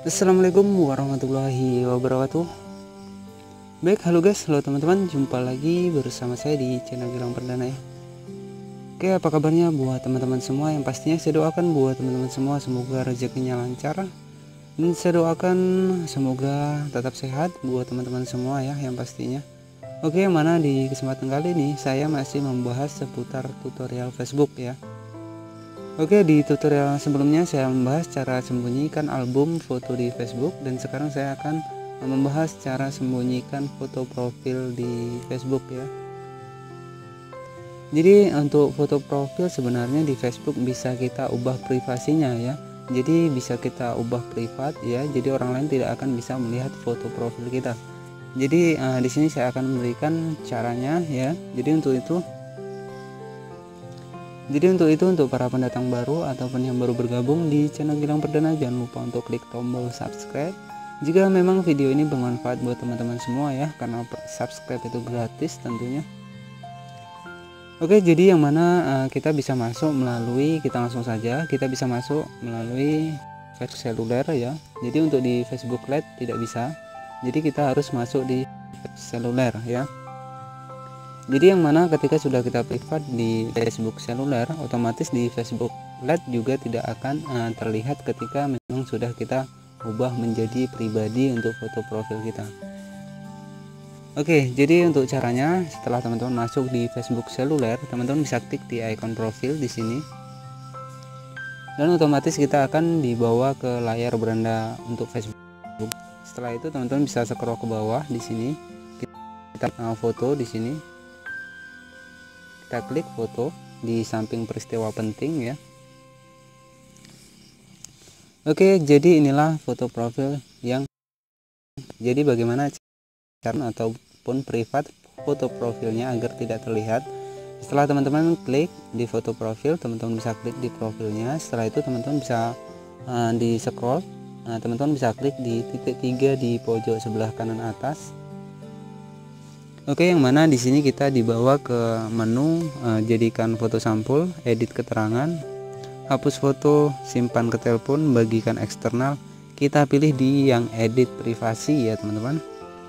Assalamualaikum warahmatullahi wabarakatuh. Baik, halo guys, halo teman-teman, jumpa lagi bersama saya di channel Gilang Perdana ya. Oke, apa kabarnya buat teman-teman semua? Yang pastinya saya doakan buat teman-teman semua semoga rezekinya lancar, dan saya doakan semoga tetap sehat buat teman-teman semua ya, yang pastinya. Oke, yang mana di kesempatan kali ini saya masih membahas seputar tutorial Facebook ya. Oke, di tutorial sebelumnya saya membahas cara sembunyikan album foto di Facebook, dan sekarang saya akan membahas cara sembunyikan foto profil di Facebook ya. Jadi untuk foto profil sebenarnya di Facebook bisa kita ubah privasinya ya. Jadi bisa kita ubah privat ya. Jadi orang lain tidak akan bisa melihat foto profil kita. Jadi di sini saya akan memberikan caranya ya. Untuk para pendatang baru ataupun yang baru bergabung di channel Gilang Perdana, jangan lupa untuk klik tombol subscribe. Jika memang video ini bermanfaat buat teman-teman semua ya, karena subscribe itu gratis tentunya. Oke, jadi yang mana kita bisa masuk melalui, kita bisa masuk melalui Facebook seluler ya. Jadi untuk di Facebook Lite tidak bisa. Jadi kita harus masuk di seluler ya. Jadi yang mana ketika sudah kita privat di Facebook seluler, otomatis di Facebook Lite juga tidak akan terlihat ketika memang sudah kita ubah menjadi pribadi untuk foto profil kita. Oke, jadi untuk caranya setelah teman-teman masuk di Facebook seluler, teman-teman bisa klik di icon profil di sini. Dan otomatis kita akan dibawa ke layar beranda untuk Facebook. Setelah itu teman-teman bisa scroll ke bawah di sini. Kita foto di sini. Kita klik foto di samping peristiwa penting ya. Oke, jadi inilah foto profil yang jadi bagaimana cara ataupun privat foto profilnya agar tidak terlihat. Setelah teman-teman klik di foto profil, teman-teman bisa klik di profilnya. Setelah itu teman-teman bisa di scroll. Nah, teman-teman bisa klik di titik 3 di pojok sebelah kanan atas. Oke, yang mana di sini kita dibawa ke menu jadikan foto sampul, edit keterangan, hapus foto, simpan ke telepon, bagikan eksternal. Kita pilih di yang edit privasi ya teman-teman.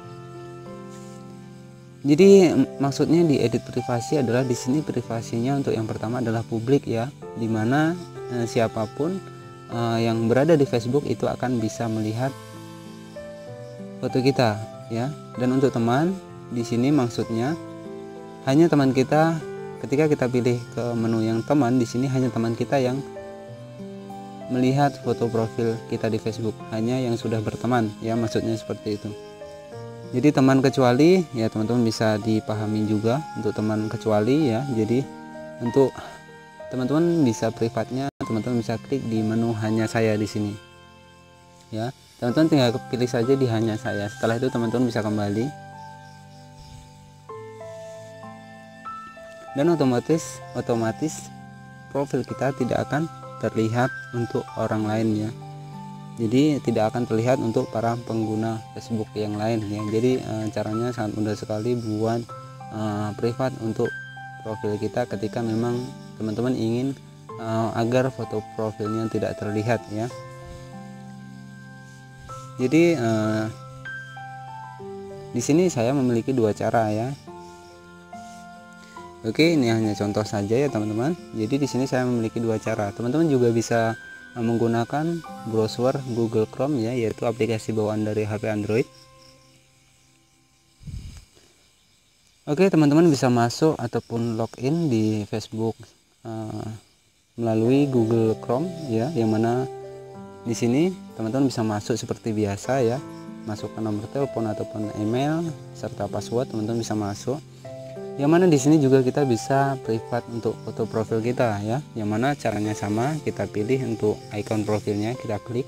Jadi maksudnya di edit privasi adalah di sini privasinya untuk yang pertama adalah publik ya, dimana siapapun yang berada di Facebook itu akan bisa melihat foto kita ya. Dan untuk teman, di sini maksudnya hanya teman kita. Ketika kita pilih ke menu yang teman, di sini hanya teman kita yang melihat foto profil kita di Facebook, hanya yang sudah berteman ya, maksudnya seperti itu. Jadi teman kecuali ya teman-teman bisa dipahami juga untuk teman kecuali ya. Jadi untuk teman-teman bisa privatnya, teman-teman bisa klik di menu hanya saya di sini ya. Teman-teman tinggal pilih saja di hanya saya. Setelah itu teman-teman bisa kembali. Dan otomatis profil kita tidak akan terlihat untuk orang lain ya. Jadi tidak akan terlihat untuk para pengguna Facebook yang lain ya. Jadi caranya sangat mudah sekali buat privat untuk profil kita ketika memang teman-teman ingin agar foto profilnya tidak terlihat ya. Jadi di sini saya memiliki dua cara ya. Oke, ini hanya contoh saja ya teman-teman. Jadi di sini saya memiliki dua cara. Teman-teman juga bisa menggunakan browser Google Chrome ya, yaitu aplikasi bawaan dari HP Android. Oke, teman-teman bisa masuk ataupun login di Facebook melalui Google Chrome ya, yang mana di sini teman-teman bisa masuk seperti biasa ya. Masukkan nomor telepon ataupun email serta password, teman-teman bisa masuk. Yang mana di sini juga kita bisa privat untuk foto profil kita ya. Yang mana caranya sama, kita pilih untuk icon profilnya, kita klik.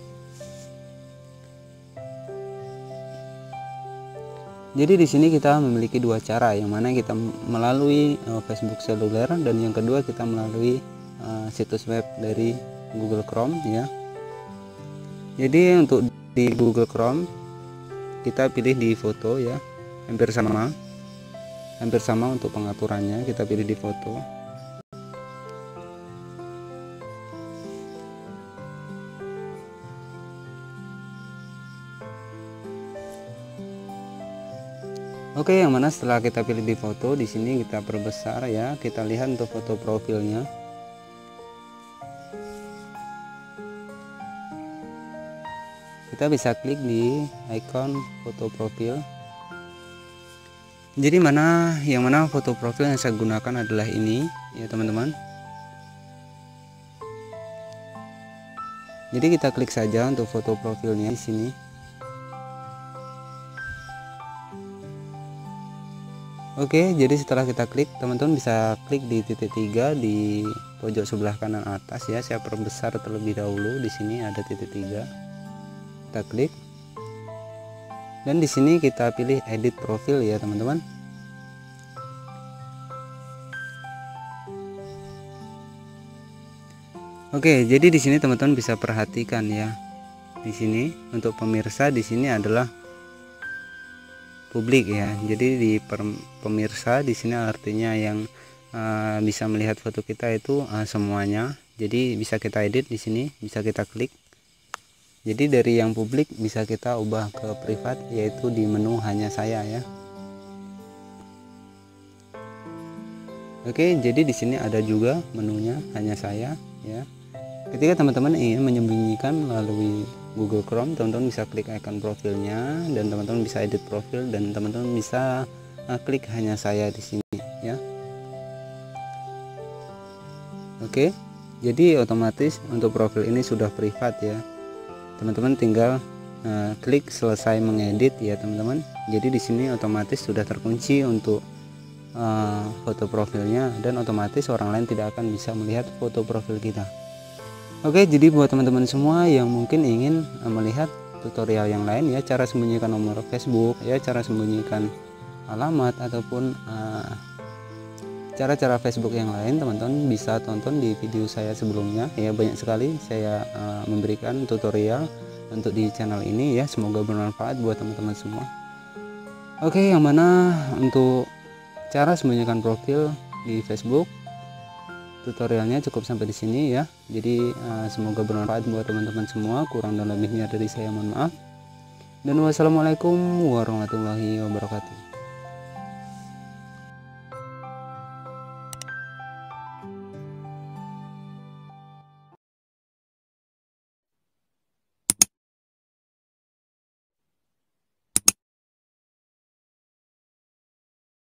Jadi di sini kita memiliki dua cara, yang mana kita melalui Facebook seluler, dan yang kedua kita melalui situs web dari Google Chrome ya. Jadi untuk di Google Chrome kita pilih di foto ya, hampir sama untuk pengaturannya, kita pilih di foto. Oke, yang mana setelah kita pilih di foto, di sini kita perbesar ya. Kita lihat untuk foto profilnya. Kita bisa klik di icon foto profil. Jadi yang mana foto profil yang saya gunakan adalah ini ya teman-teman. Jadi kita klik saja untuk foto profilnya di sini. Oke, jadi setelah kita klik, teman-teman bisa klik di titik 3 di pojok sebelah kanan atas ya. Saya perbesar terlebih dahulu. Di sini ada titik 3. Kita klik. Dan di sini kita pilih edit profil ya, teman-teman. Oke, jadi di sini teman-teman bisa perhatikan ya. Di sini untuk pemirsa di sini adalah publik ya. Jadi di pemirsa di sini artinya yang bisa melihat foto kita itu semuanya. Jadi bisa kita edit di sini, bisa kita klik. Jadi dari yang publik bisa kita ubah ke privat, yaitu di menu hanya saya ya. Oke, jadi di sini ada juga menunya hanya saya ya. Ketika teman-teman ingin menyembunyikan melalui Google Chrome, teman-teman bisa klik icon profilnya dan teman-teman bisa edit profil dan teman-teman bisa klik hanya saya di sini ya. Oke, jadi otomatis untuk profil ini sudah privat ya. Teman-teman tinggal klik selesai mengedit ya teman-teman. Jadi di sini otomatis sudah terkunci untuk foto profilnya dan otomatis orang lain tidak akan bisa melihat foto profil kita. Oke, jadi buat teman-teman semua yang mungkin ingin melihat tutorial yang lain ya, cara sembunyikan nomor Facebook ya, cara sembunyikan alamat ataupun cara-cara Facebook yang lain, teman-teman bisa tonton di video saya sebelumnya ya. Banyak sekali saya memberikan tutorial untuk di channel ini ya, semoga bermanfaat buat teman-teman semua. Oke, yang mana untuk cara sembunyikan profil di Facebook tutorialnya cukup sampai di sini ya. Jadi semoga bermanfaat buat teman-teman semua. Kurang dan lebihnya dari saya mohon maaf. Dan wassalamualaikum warahmatullahi wabarakatuh.